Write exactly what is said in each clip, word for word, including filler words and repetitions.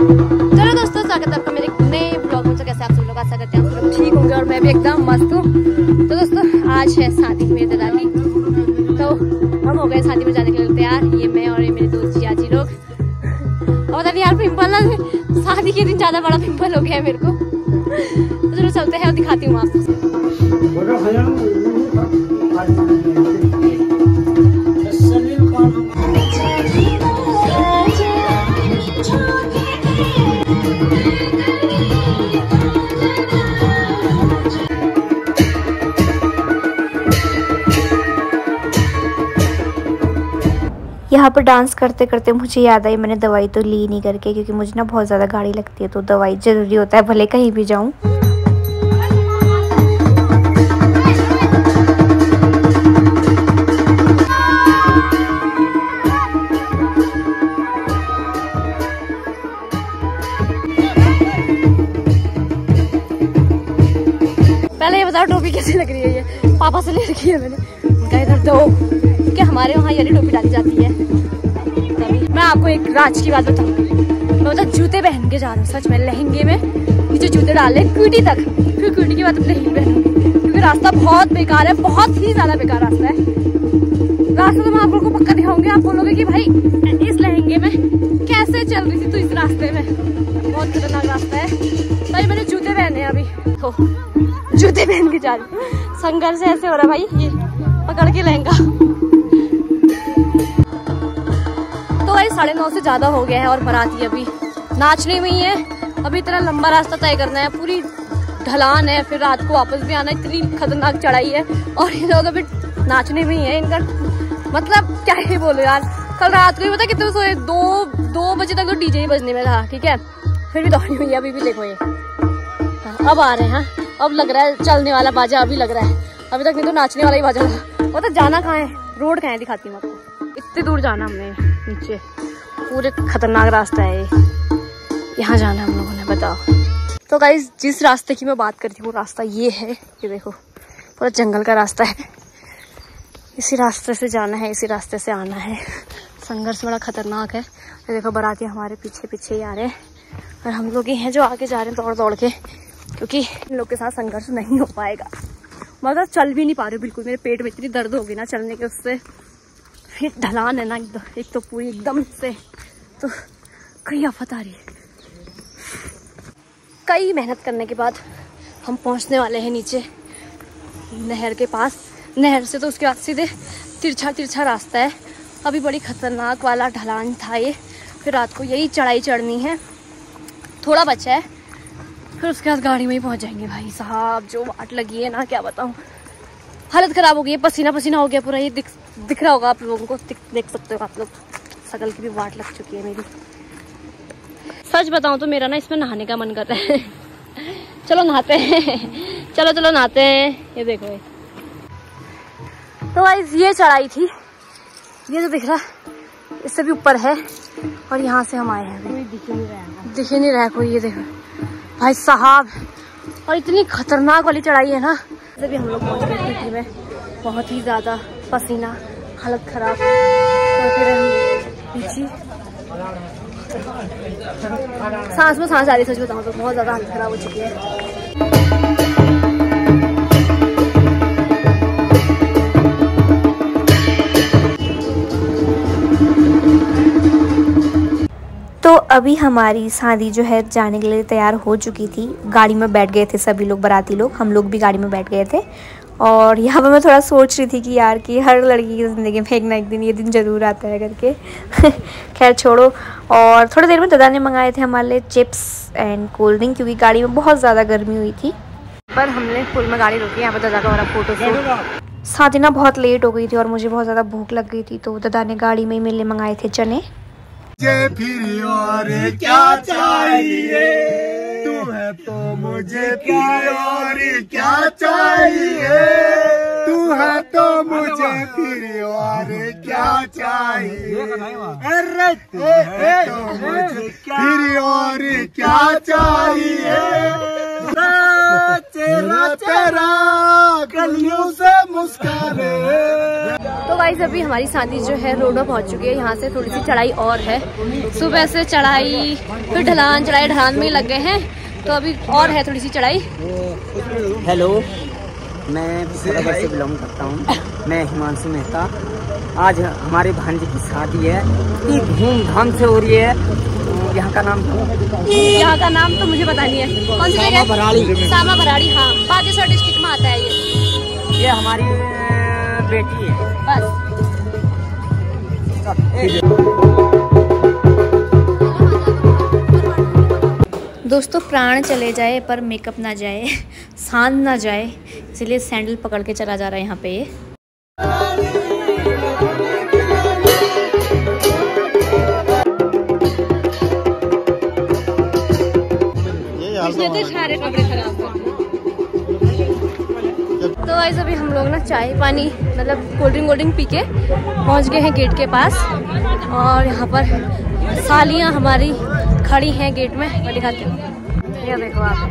चलो दोस्तों, स्वागत है आपका मेरे नए ब्लॉग में। तो कैसे आप सब लोग आशा करते हैं आप सब ठीक होंगे और मैं भी एकदम मस्त हूँ। तो दोस्तों, आज है शादी मेरे दादा की, तो हम हो गए शादी में जाने के लिए तैयार। ये मैं और ये मेरे दोस्त जी आजी लोग। और पता नहीं यार, पिंपल ना शादी के दिन ज्यादा बड़ा पिंपल हो गया है मेरे को। तो चलो चलते हैं और दिखाती हूँ आपको। यहाँ पर डांस करते करते मुझे याद आई मैंने दवाई तो ली नहीं करके, क्योंकि मुझे ना बहुत ज़्यादा गाड़ी लगती है, तो दवाई ज़रूरी होता है भले कहीं भी जाऊँ। पहले ये बताओ टोपी कैसी लग रही है? ये पापा से ले रखी है मैंने, उनका इधर दो कि हमारे वहाँ ये टोपी डाली जाती है। तभी मैं आपको एक राज की बात बताऊंगी। मैं बता जूते पहन के जा रहा हूँ, सच में लहंगे में नीचे जूते डाले क्यूटी तक, फिर क्यूटी के बाद अपने हील पहनूंगी, क्योंकि रास्ता बहुत बेकार है, बहुत ही ज्यादा बेकार रास्ता है। रास्ता तो मैं आप लोगों को पक्का दिखाऊंगी, आप बोलोगे कि भाई इस लहंगे में कैसे चल रही थी तू इस रास्ते में, बहुत खतरनाक रास्ता है। भाई मैंने जूते पहने अभी, तो जूते पहन के जा रही हूँ। संघर्ष ऐसे हो रहा है भाई, ये पकड़ के लहंगा। तो भाई साढ़े नौ से ज्यादा हो गया है और बाराती अभी नाचने में ही है। अभी इतना लंबा रास्ता तय करना है, पूरी ढलान है, फिर रात को वापस भी आना है, इतनी खतरनाक चढ़ाई है और ये लोग अभी नाचने में ही है। इनका मतलब क्या ही बोलो यार। कल रात को ही पता कितने सोए, दो दो बजे तक तो डीजे ही बजने में था, ठीक है, फिर भी दौड़ी हुई है। अभी भी देखो ये अब आ रहे हैं। हाँ, अब लग रहा है चलने वाला बाजा अभी लग रहा है, अभी तक नहीं तो नाचने वाला ही बाजा था। वो तो जाना कहाँ है, रोड कहाँ है दिखाती हूँ आपको। इतनी दूर जाना हमने, नीचे पूरे खतरनाक रास्ता है ये, यहाँ जाना हम लोगों ने, बताओ। तो गाइस जिस रास्ते की मैं बात करती हूँ वो रास्ता ये है, ये देखो पूरा जंगल का रास्ता है। इसी रास्ते से जाना है, इसी रास्ते से आना है। संघर्ष बड़ा खतरनाक है। ये देखो बाराती हमारे पीछे पीछे ही आ रहे हैं और हम लोग ही हैं जो आगे जा रहे हैं दौड़ दौड़ के, क्योंकि इन लोग के साथ संघर्ष नहीं हो पाएगा। मतलब चल भी नहीं पा रही बिल्कुल, मेरे पेट में इतनी दर्द होगी ना चलने के, उससे फिर ढलान है ना एक तो पूरी एकदम से, तो कई आफत आ रही है। कई मेहनत करने के बाद हम पहुंचने वाले हैं नीचे नहर के पास। नहर से तो उसके बाद सीधे तिरछा तिरछा रास्ता है। अभी बड़ी खतरनाक वाला ढलान था ये, फिर रात को यही चढ़ाई चढ़नी है, थोड़ा बचा है, फिर उसके बाद गाड़ी में ही पहुंच जाएंगे। भाई साहब जो वाट लगी है ना, क्या बताऊं, हालत खराब हो गई है, पसीना पसीना हो गया पूरा। ये दिख दिख रहा होगा आप लोगों को, देख सकते हो आप लोग, शकल की भी वाट लग चुकी है मेरी। सच बताऊं तो मेरा ना इसमें नहाने का मन कर रहा है। चलो नहाते हैं, चलो चलो नहाते हैं। ये देखो ये तो गाइस ये चढ़ाई थी, ये जो दिख रहा इससे भी ऊपर है, और यहाँ से हम आए हैं। कोई दिख नहीं रहा, दिख ही नहीं रहा कोई। ये देखो भाई साहब, और इतनी खतरनाक वाली चढ़ाई है ना। जब भी हम लोग पहुँच गए पीटी में, बहुत ही ज़्यादा पसीना, हालत खराब, तो फिर हम पीछे सांस में सांस आ रही, सच बताऊँ तो बहुत ज़्यादा हालत खराब हो चुकी है। तो अभी हमारी शादी जो है जाने के लिए तैयार हो चुकी थी। गाड़ी में बैठ गए थे सभी लोग, बाराती लोग, हम लोग भी गाड़ी में बैठ गए थे। और यहाँ पर मैं थोड़ा सोच रही थी कि यार कि हर लड़की की ज़िंदगी में एक ना एक दिन ये दिन ज़रूर आता है करके। खैर छोड़ो। और थोड़ी देर में दादा ने मंगाए थे हमारे लिए चिप्स एंड कोल्ड ड्रिंक, क्योंकि गाड़ी में बहुत ज़्यादा गर्मी हुई थी। पर हमने पुल में गाड़ी रोकी, यहाँ पर दादा का हमारा फोटो शूट। शादी ना बहुत लेट हो गई थी और मुझे बहुत ज़्यादा भूख लग गई थी, तो दादा ने गाड़ी में ही मेरे लिए मंगाए थे चने। मुझे फिर और क्या चाहिए, तू है तो मुझे फिर और क्या चाहिए, तू है तो मुझे फिर और क्या चाहिए, अरे तू है तो मुझे फिर और क्या चाहिए। चेहरा तेरा गलियों से मुस्काने। तो गाइस अभी हमारी शादी जो है रोड में पहुंच चुकी है। यहाँ से थोड़ी सी चढ़ाई और है, सुबह से चढ़ाई फिर ढलान, चढ़ाई ढलान में लग गए हैं, तो अभी और है थोड़ी सी चढ़ाई। हेलो, मैं पिथौरागढ़ से बिलोंग करता हूँ। मैं हिमांशु मेहता। आज हमारे भांजे की शादी है, इतनी धूमधाम से हो रही है। यहाँ का नाम यहाँ का नाम तो मुझे पता नहीं है, कौन सी जगह? बराड़ी। सामा बराड़ी, हाँ, बागेश्वर डिस्ट्रिक्ट में आता है ये। ये हमारी बेटी है बस। दोस्तों, प्राण चले जाए पर मेकअप ना जाए, सांद ना जाए, इसलिए सैंडल पकड़ के चला जा रहा है यहाँ पे। ये सारे कपड़े खराब हो। तो गाइस अभी हम लोग ना चाय पानी मतलब कोल्ड ड्रिंक कोल्ड ड्रिंक पी के पहुँच गए हैं गेट के पास, और यहाँ पर सालियाँ हमारी खड़ी हैं गेट में। मैं दिखाती हूँ, ये देखो आप।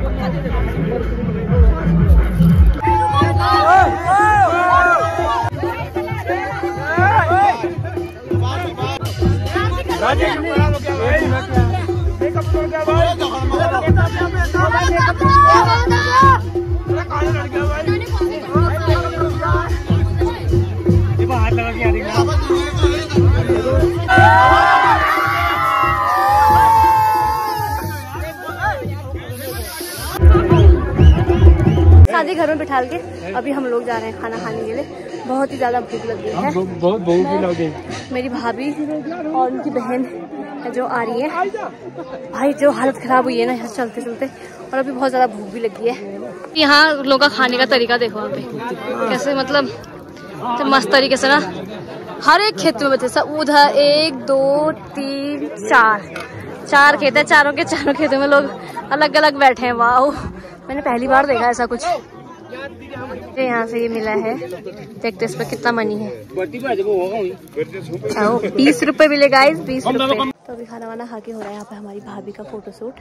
शादी घर में बिठा के अभी हम लोग जा रहे हैं खाना खाने के लिए। बहुत ही ज्यादा भूख लगी है, बहुत भूख भी लगी। मेरी भाभी और उनकी बहन जो आ रही है, भाई जो हालत खराब हुई है ना यहाँ चलते चलते, और अभी बहुत ज्यादा भूख भी लगी है। यहाँ लोगों का खाने का तरीका देखो यहाँ पे कैसे, मतलब तो मस्त तरीके से ना हर एक खेत में बचे सब। उधर एक दो तीन चार चार खेत है, चारों के चारों खेतों में लोग अलग अलग बैठे हैं। वाह, मैंने पहली बार देखा ऐसा कुछ। यहाँ से ये मिला है, देखते इस पे कितना मनी है। बीस रुपए मिले गाइस, बीस रुपए। तो अभी खाना वाना खा के हो रहा है यहाँ पे हमारी भाभी का फोटोशूट।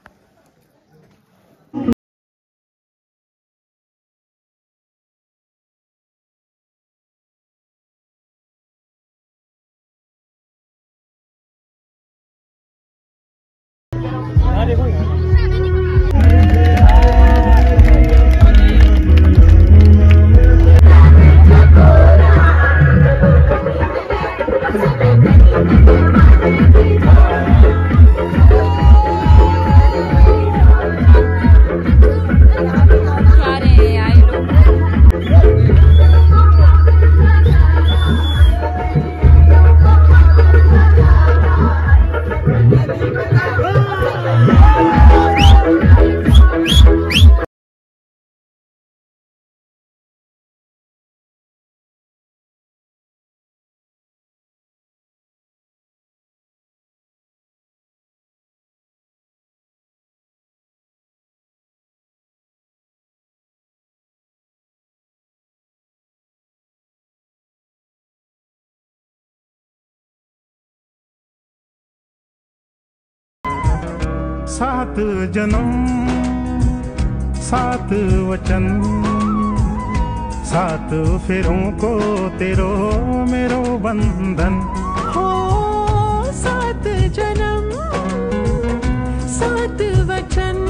सात जन्म सात वचन, सात फेरों को तेरो मेरो बंधन हो। सात जन्म सात वचन।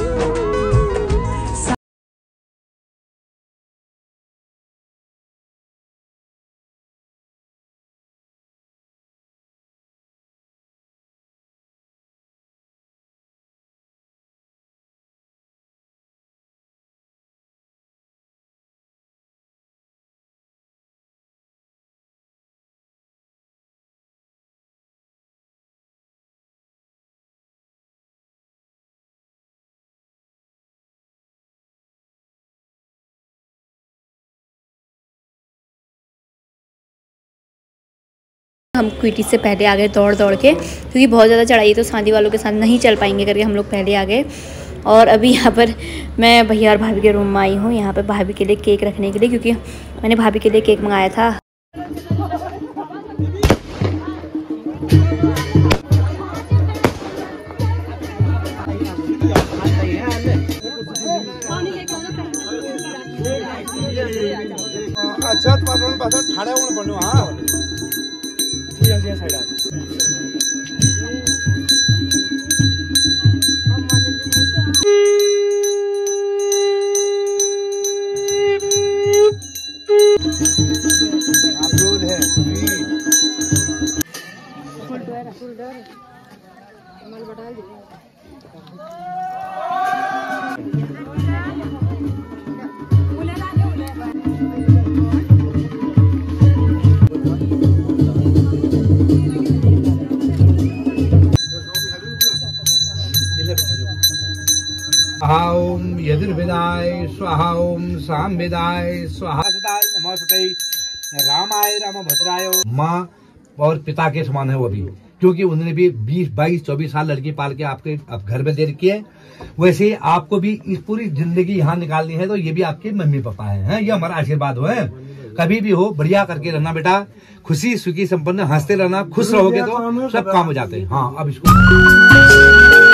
हम क्विटी से पहले आ गए दौड़ दौड़ के, क्योंकि बहुत ज़्यादा चढ़ाई है तो शादी वालों के साथ नहीं चल पाएंगे करके हम लोग पहले आ गए। और अभी यहाँ पर मैं भैया और भाभी के रूम में आई हूँ, यहाँ पर भाभी के लिए केक रखने के लिए, क्योंकि मैंने भाभी के लिए केक मंगाया था। बस ठाड़े होने पड़ने हाँ ये ये साइड आ अब्दुल है फुल डर फुल डर माल बटा दे ओम यजुर्वेदाय स्वाहा ओम सामवेदाय स्वाहा सदाय नमस्ते रामाय रामभद्राय। माँ और पिता के समान है वो भी, क्योंकि उन्होंने भी बीस बाईस चौबीस साल लड़की पाल के आपके अब घर में दे रखी है। वैसे ही आपको भी इस पूरी जिंदगी यहाँ निकालनी है, तो ये भी आपके मम्मी पापा हैं है? ये हमारा आशीर्वाद हो है। कभी भी हो बढ़िया करके रहना बेटा, खुशी सुखी संपन्न हंसते रहना, खुश रहोगे तो सब काम हो जाते हैं। हाँ अब इसको